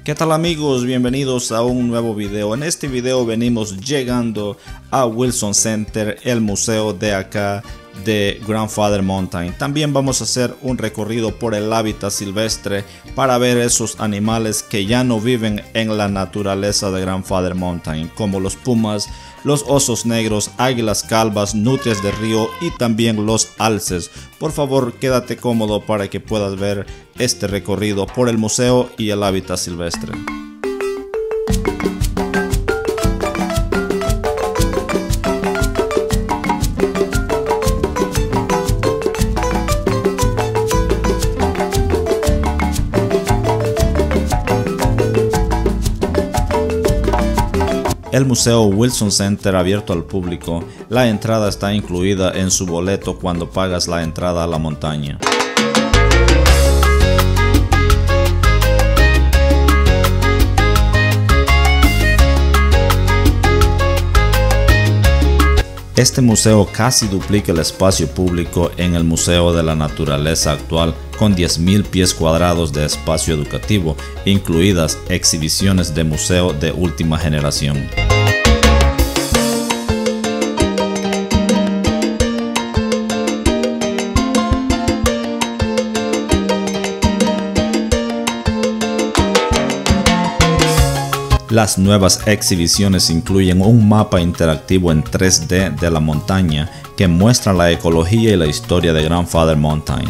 ¿Qué tal amigos? Bienvenidos a un nuevo video. En este video venimos llegando a Wilson Center, el museo de acá de Grandfather Mountain. También vamos a hacer un recorrido por el hábitat silvestre para ver esos animales que ya no viven en la naturaleza de Grandfather Mountain, como los pumas, los osos negros, águilas calvas, nutrias de río y también los alces. Por favor, quédate cómodo para que puedas ver este recorrido por el museo y el hábitat silvestre. El museo Wilson Center abierto al público, la entrada está incluida en su boleto cuando pagas la entrada a la montaña. Este museo casi duplica el espacio público en el Museo de la Naturaleza actual, con 10.000 pies cuadrados de espacio educativo, incluidas exhibiciones de museo de última generación. Las nuevas exhibiciones incluyen un mapa interactivo en 3D de la montaña que muestra la ecología y la historia de Grandfather Mountain.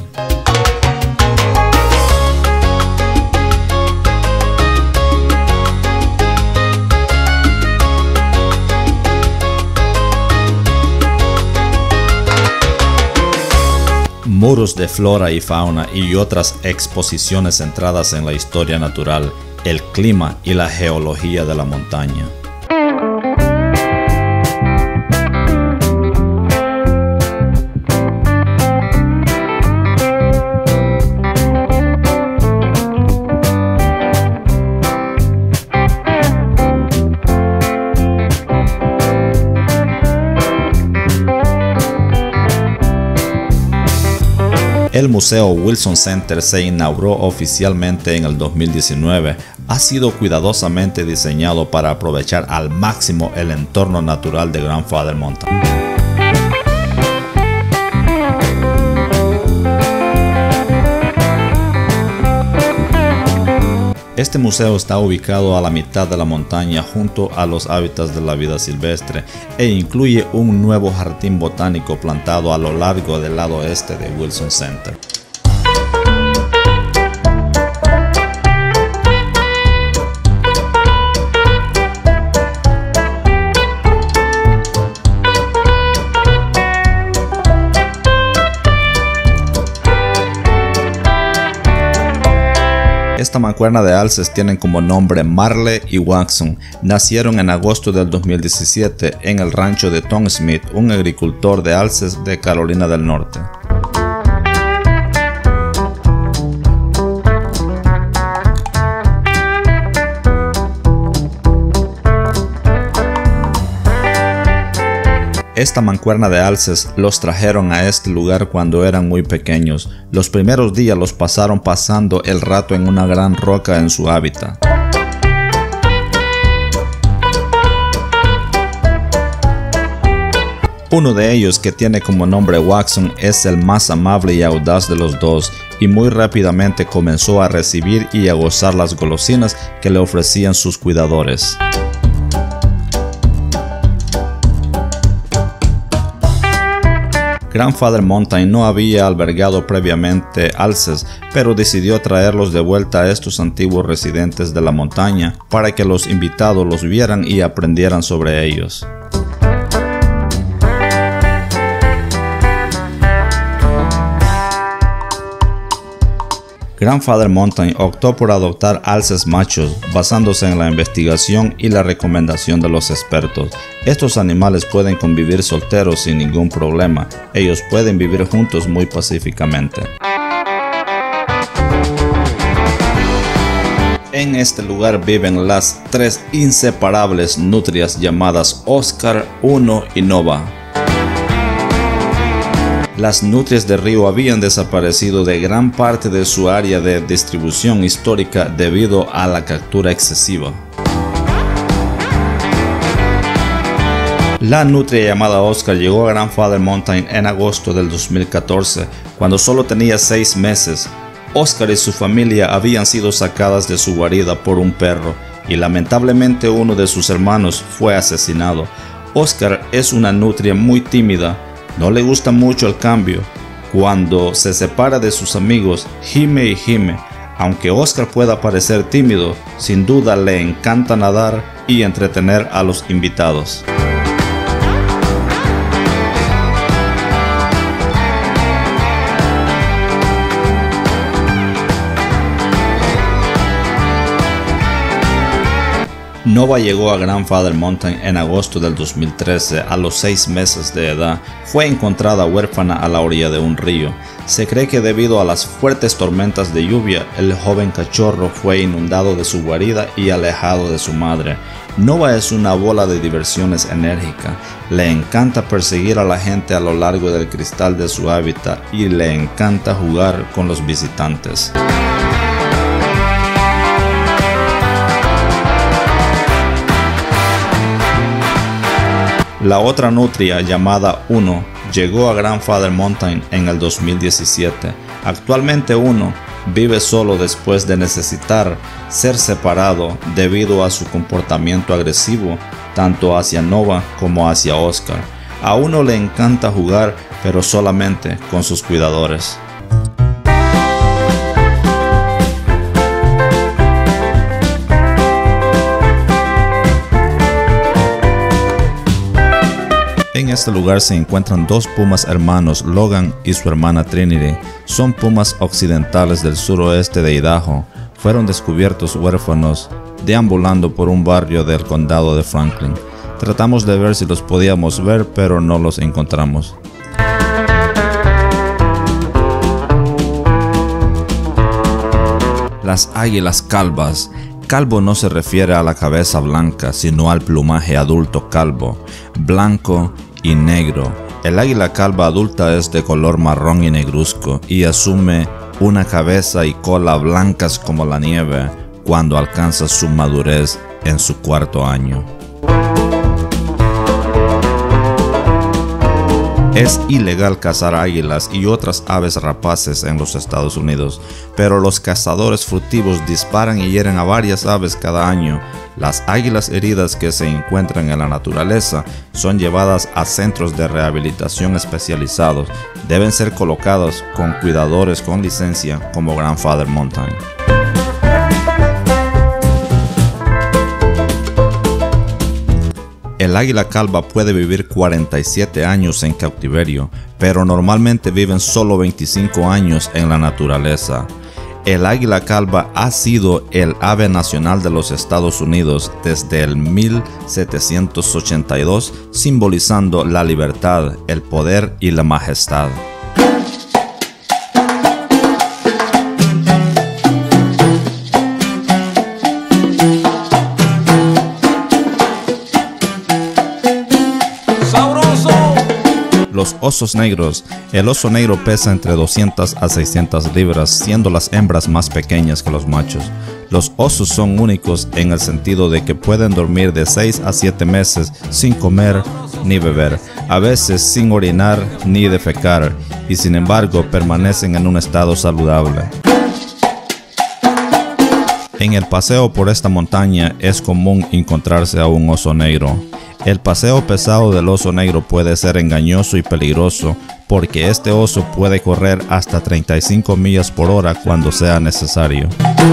Muros de flora y fauna y otras exposiciones centradas en la historia natural, el clima y la geología de la montaña. El Museo Wilson Center se inauguró oficialmente en el 2019. Ha sido cuidadosamente diseñado para aprovechar al máximo el entorno natural de Grandfather Mountain. Este museo está ubicado a la mitad de la montaña junto a los hábitats de la vida silvestre e incluye un nuevo jardín botánico plantado a lo largo del lado este de Wilson Center. Esta mancuerna de alces tienen como nombre Marley y Watson. Nacieron en agosto del 2017 en el rancho de Tom Smith, un agricultor de alces de Carolina del Norte. Esta mancuerna de alces los trajeron a este lugar cuando eran muy pequeños. Los primeros días los pasaron pasando el rato en una gran roca en su hábitat. Uno de ellos, que tiene como nombre Watson, es el más amable y audaz de los dos, y muy rápidamente comenzó a recibir y a gozar las golosinas que le ofrecían sus cuidadores. Grandfather Mountain no había albergado previamente alces, pero decidió traerlos de vuelta a estos antiguos residentes de la montaña para que los invitados los vieran y aprendieran sobre ellos. Grandfather Mountain optó por adoptar alces machos, basándose en la investigación y la recomendación de los expertos. Estos animales pueden convivir solteros sin ningún problema. Ellos pueden vivir juntos muy pacíficamente. En este lugar viven las tres inseparables nutrias llamadas Oscar, Uno y Nova. Las nutrias de río habían desaparecido de gran parte de su área de distribución histórica debido a la captura excesiva. La nutria llamada Oscar llegó a Grandfather Mountain en agosto del 2014, cuando solo tenía 6 meses. Oscar y su familia habían sido sacadas de su guarida por un perro y lamentablemente uno de sus hermanos fue asesinado. Oscar es una nutria muy tímida, no le gusta mucho el cambio. Cuando se separa de sus amigos, gime y gime. Aunque Oscar pueda parecer tímido, sin duda le encanta nadar y entretener a los invitados. Nova llegó a Grandfather Mountain en agosto del 2013 a los 6 meses de edad. Fue encontrada huérfana a la orilla de un río. Se cree que debido a las fuertes tormentas de lluvia, el joven cachorro fue inundado de su guarida y alejado de su madre. Nova es una bola de diversiones enérgica. Le encanta perseguir a la gente a lo largo del cristal de su hábitat y le encanta jugar con los visitantes. La otra nutria, llamada Uno, llegó a Grandfather Mountain en el 2017. Actualmente Uno vive solo después de necesitar ser separado debido a su comportamiento agresivo tanto hacia Nova como hacia Oscar. A Uno le encanta jugar, pero solamente con sus cuidadores. En este lugar se encuentran 2 pumas hermanos, Logan y su hermana Trinity. Son pumas occidentales del suroeste de Idaho. Fueron descubiertos huérfanos deambulando por un barrio del condado de Franklin. Tratamos de ver si los podíamos ver, pero no los encontramos. Las águilas calvas. Calvo no se refiere a la cabeza blanca, sino al plumaje adulto calvo, blanco y negro. El águila calva adulta es de color marrón y negruzco y asume una cabeza y cola blancas como la nieve cuando alcanza su madurez en su 4º año. Es ilegal cazar águilas y otras aves rapaces en los Estados Unidos, pero los cazadores furtivos disparan y hieren a varias aves cada año. Las águilas heridas que se encuentran en la naturaleza son llevadas a centros de rehabilitación especializados. Deben ser colocadas con cuidadores con licencia como Grandfather Mountain. El águila calva puede vivir 47 años en cautiverio, pero normalmente viven solo 25 años en la naturaleza. El águila calva ha sido el ave nacional de los Estados Unidos desde el 1782, simbolizando la libertad, el poder y la majestad. Los osos negros. El oso negro pesa entre 200 a 600 libras, siendo las hembras más pequeñas que los machos. Los osos son únicos en el sentido de que pueden dormir de 6 a 7 meses sin comer ni beber, a veces sin orinar ni defecar, y sin embargo permanecen en un estado saludable. En el paseo por esta montaña es común encontrarse a un oso negro. El paseo pesado del oso negro puede ser engañoso y peligroso porque este oso puede correr hasta 35 millas por hora cuando sea necesario.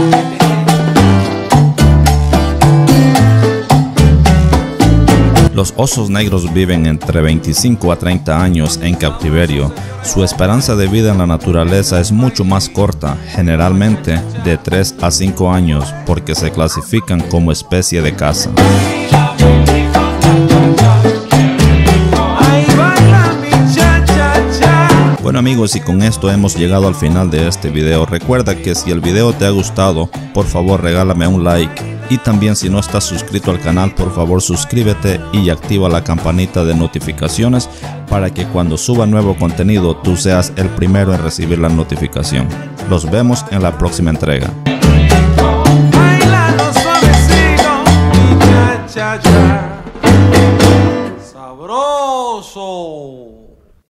Los osos negros viven entre 25 a 30 años en cautiverio. Su esperanza de vida en la naturaleza es mucho más corta, generalmente de 3 a 5 años, porque se clasifican como especie de caza. Bueno amigos, y con esto hemos llegado al final de este video. Recuerda que si el video te ha gustado, por favor regálame un like. Y también si no estás suscrito al canal, por favor suscríbete y activa la campanita de notificaciones para que cuando suba nuevo contenido tú seas el primero en recibir la notificación. Los vemos en la próxima entrega. Bailando suavecito, cha cha cha, sabroso.